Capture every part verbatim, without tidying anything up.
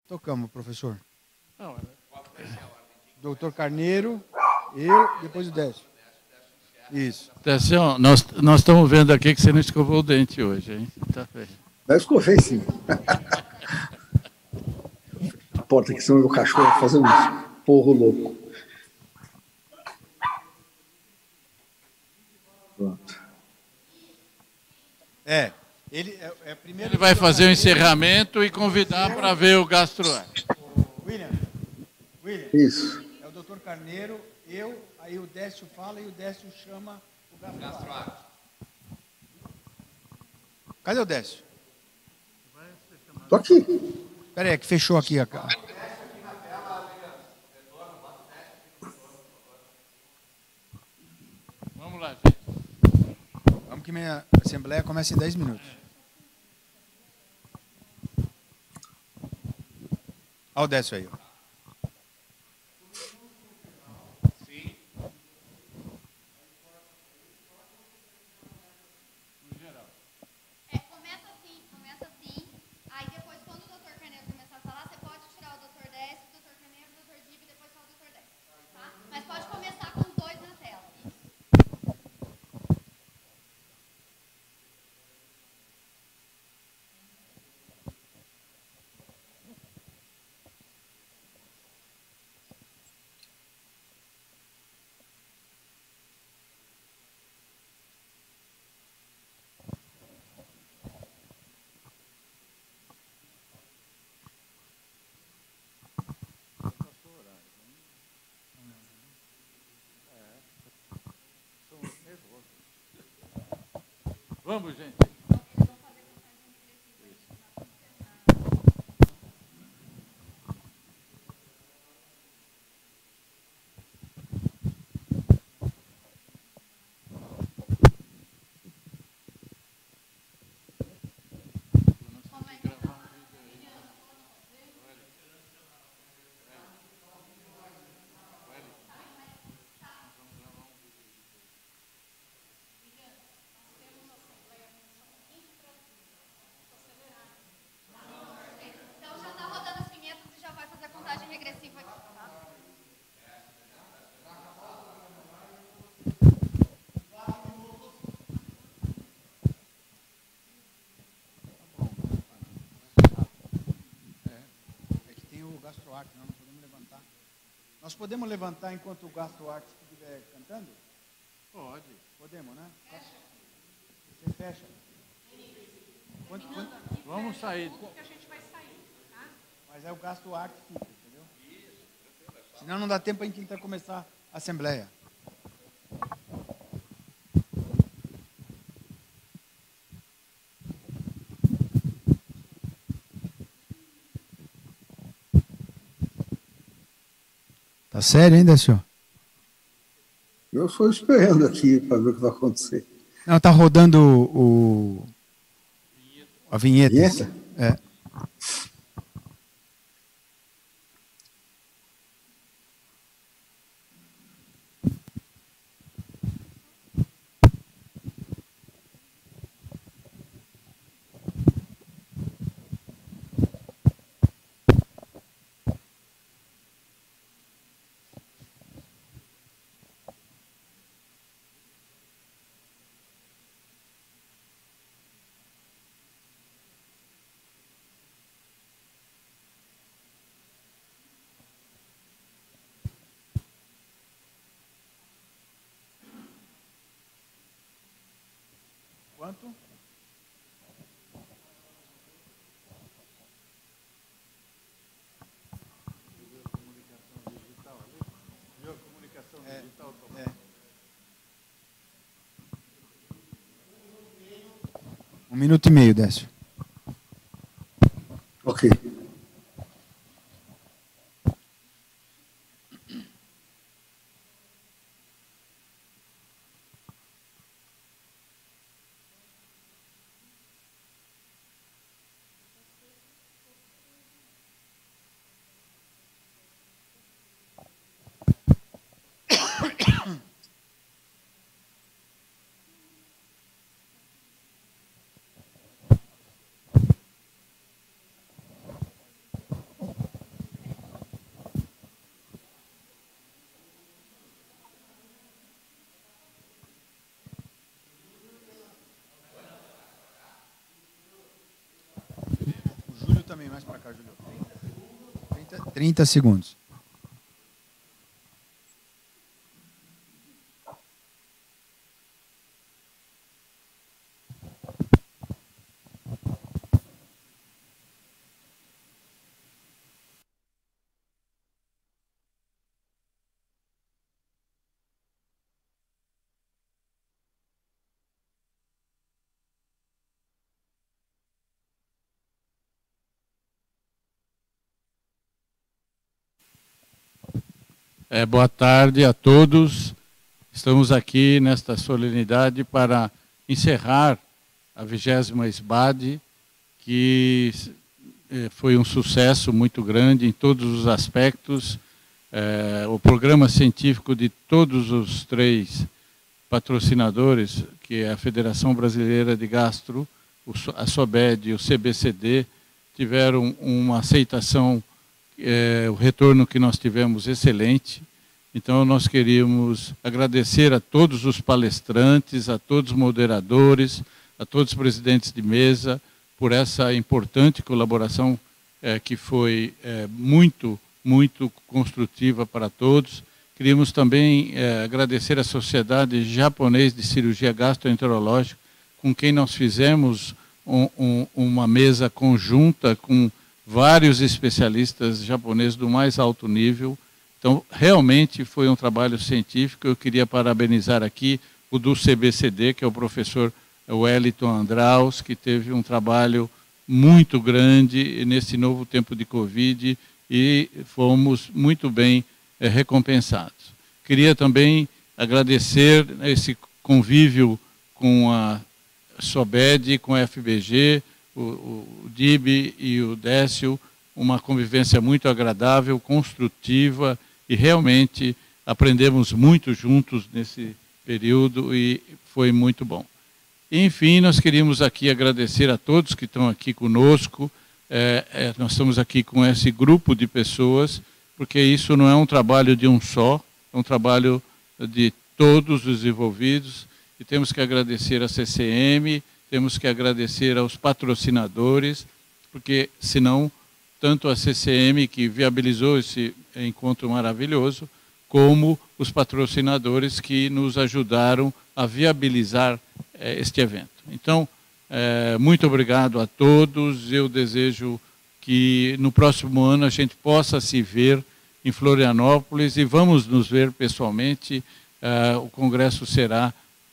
Tocamos, professor. Não, Doutor Carneiro, eu, depois o Décio. Isso. Décio, nós, nós estamos vendo aqui que você não escovou o dente hoje, hein? Tá bem. Eu escovei, sim. A porta aqui, senão meu cachorro vai fazer um porro louco. Pronto. É. Ele, é, é primeiro Ele vai fazer o encerramento e convidar para ver o GastroArt. William, William. Isso. É o doutor Carneiro, eu, aí o Décio fala e o Décio chama o GastroArt. Cadê o Décio? Tô aqui. Espera aí, que fechou aqui a cara. Vamos lá, gente. Vamos que minha assembleia começa em dez minutos. Olha o Décio aí. Ó. Vamos, gente. GastroArt, não, não podemos levantar. Nós podemos levantar enquanto o GastroArt estiver cantando? Pode. Podemos, né? Você fecha. Quanto, quanto? Vamos sair. Mas é o GastroArt fica, entendeu? Senão não dá tempo para a gente tentar começar a assembleia. Tá sério, hein, Décio? Eu estou esperando aqui para ver o que vai acontecer. Não, tá rodando o, a vinheta. Vinheta? É. Quanto? É, é. Um minuto e meio, Décio. Ok. também, mais para cá, Júlio. trinta, trinta segundos. É, boa tarde a todos. Estamos aqui nesta solenidade para encerrar a vigésima S B A D, que eh, foi um sucesso muito grande em todos os aspectos. Eh, o programa científico de todos os três patrocinadores, que é a Federação Brasileira de Gastro, a SOBED e o C B C D, tiveram uma aceitação, É, o retorno que nós tivemos excelente. Então nós queríamos agradecer a todos os palestrantes, a todos os moderadores, a todos os presidentes de mesa por essa importante colaboração é, que foi é, muito, muito construtiva para todos. Queríamos também é, agradecer à Sociedade Japonesa de Cirurgia Gastroenterológica, com quem nós fizemos um, um, uma mesa conjunta com vários especialistas japoneses do mais alto nível. Então, realmente foi um trabalho científico. Eu queria parabenizar aqui o do C B C D, que é o professor Wellington Andraus, que teve um trabalho muito grande nesse novo tempo de Covid e fomos muito bem é, recompensados. Queria também agradecer esse convívio com a SOBED, com a F B G, O, o D I B e o Décio, uma convivência muito agradável, construtiva, e realmente aprendemos muito juntos nesse período e foi muito bom. Enfim, nós queríamos aqui agradecer a todos que estão aqui conosco. É, é, nós estamos aqui com esse grupo de pessoas, porque isso não é um trabalho de um só, é um trabalho de todos os envolvidos, e temos que agradecer a C C M, temos que agradecer aos patrocinadores, porque senão, tanto a C C M, que viabilizou esse encontro maravilhoso, como os patrocinadores que nos ajudaram a viabilizar eh, este evento. Então, eh, muito obrigado a todos. Eu desejo que no próximo ano a gente possa se ver em Florianópolis e vamos nos ver pessoalmente. Eh, o congresso será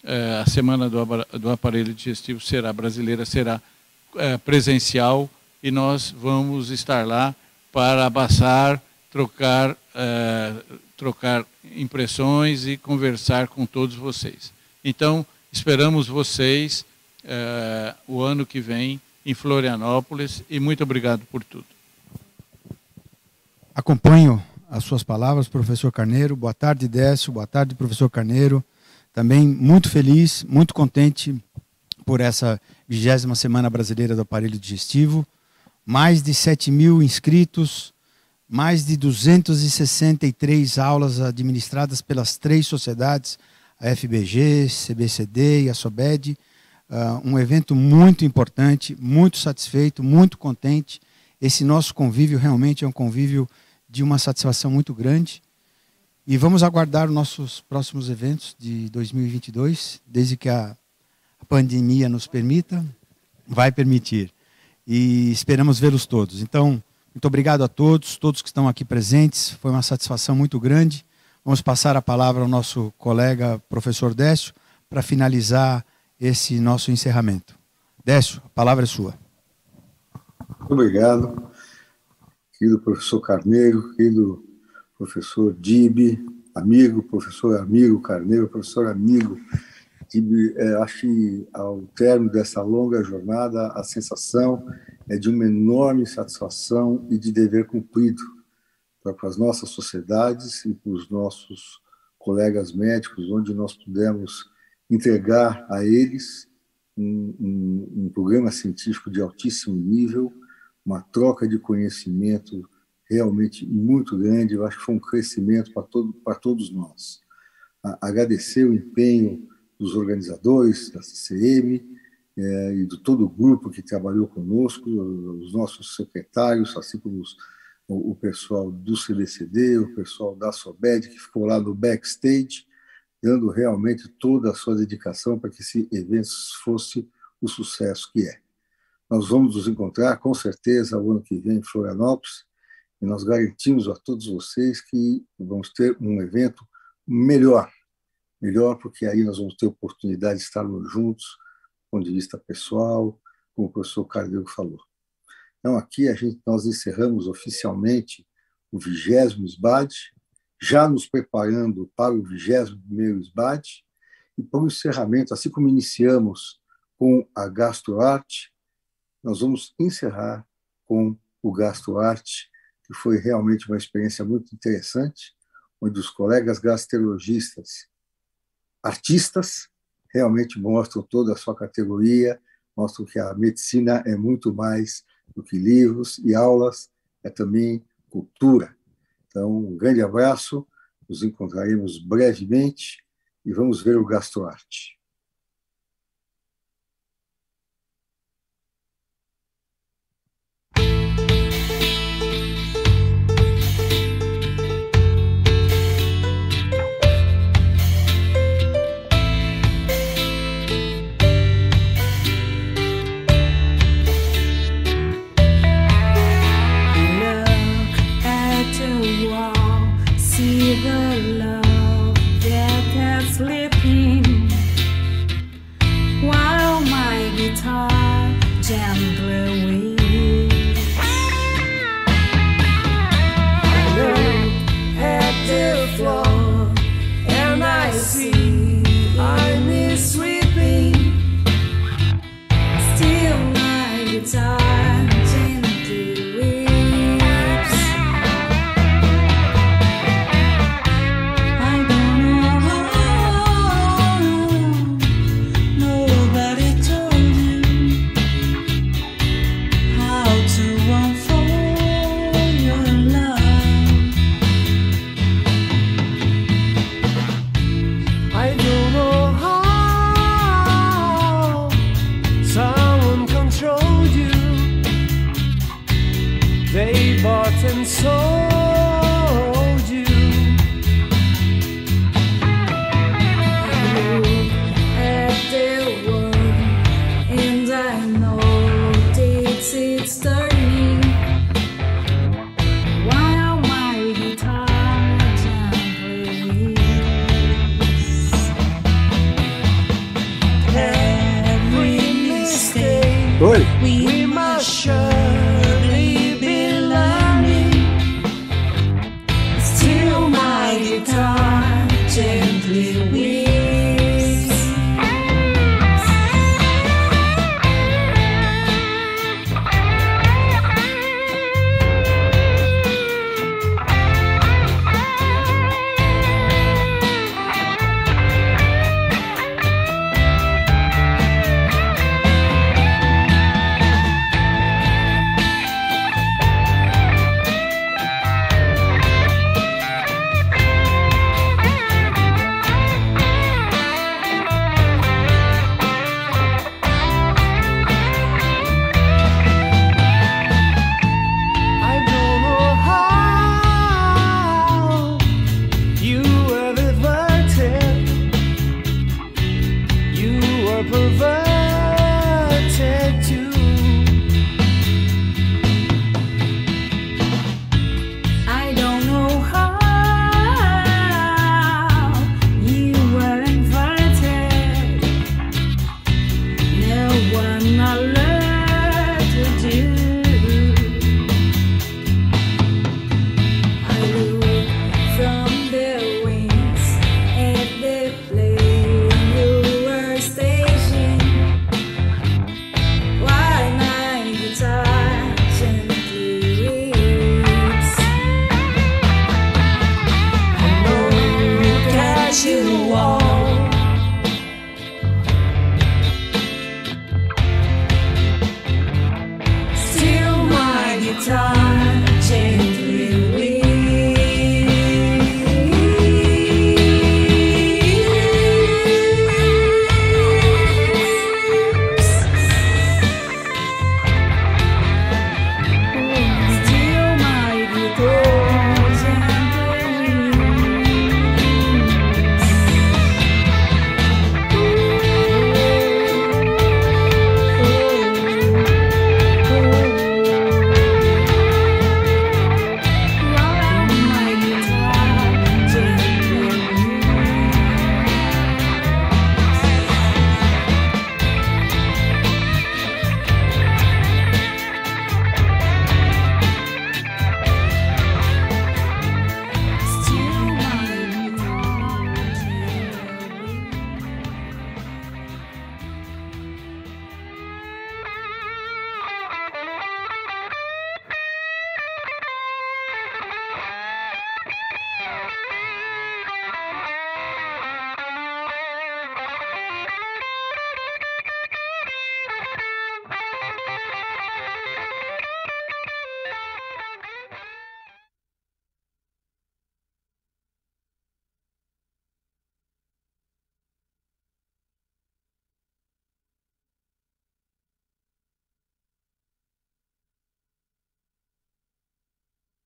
a Semana do, do Aparelho Digestivo será brasileira, será é, presencial, e nós vamos estar lá para abraçar, trocar, é, trocar impressões e conversar com todos vocês. Então, esperamos vocês é, o ano que vem em Florianópolis, e muito obrigado por tudo. Acompanho as suas palavras, professor Carneiro. Boa tarde, Décio. Boa tarde, professor Carneiro. Também muito feliz, muito contente por essa vigésima Semana Brasileira do Aparelho Digestivo. Mais de sete mil inscritos, mais de duzentas e sessenta e três aulas administradas pelas três sociedades, a F B G, C B C D e a SOBED. Uh, um evento muito importante, muito satisfeito, muito contente. Esse nosso convívio realmente é um convívio de uma satisfação muito grande. E vamos aguardar os nossos próximos eventos de dois mil e vinte e dois, desde que a pandemia nos permita, vai permitir. E esperamos vê-los todos. Então, muito obrigado a todos, todos que estão aqui presentes. Foi uma satisfação muito grande. Vamos passar a palavra ao nosso colega, professor Décio, para finalizar esse nosso encerramento. Décio, a palavra é sua. Muito obrigado, querido professor Carneiro, querido professor D I B, amigo, professor amigo Carneiro, professor amigo D I B. É, acho que ao término dessa longa jornada, a sensação é de uma enorme satisfação e de dever cumprido para, para as nossas sociedades e para os nossos colegas médicos, onde nós pudemos entregar a eles um, um, um programa científico de altíssimo nível, uma troca de conhecimento realmente muito grande. Eu acho que foi um crescimento para, todo, para todos nós. A, agradecer o empenho dos organizadores, da C C M, é, e de todo o grupo que trabalhou conosco, os nossos secretários, assim como os, o, o pessoal do C D C D, o pessoal da SOBED, que ficou lá no backstage, dando realmente toda a sua dedicação para que esse evento fosse o sucesso que é. Nós vamos nos encontrar, com certeza, o ano que vem em Florianópolis, e nós garantimos a todos vocês que vamos ter um evento melhor, melhor porque aí nós vamos ter oportunidade de estarmos juntos, do ponto de vista pessoal, como o professor Carneiro falou. Então, aqui a gente, nós encerramos oficialmente o vigésimo SBAD, já nos preparando para o vigésimo primeiro SBAD, e para o encerramento, assim como iniciamos com a GastroArt, nós vamos encerrar com o GastroArt, que foi realmente uma experiência muito interessante, onde os colegas gastrologistas, artistas, realmente mostram toda a sua categoria, mostram que a medicina é muito mais do que livros e aulas, é também cultura. Então, um grande abraço, nos encontraremos brevemente e vamos ver o GastroArt. They bought and sold.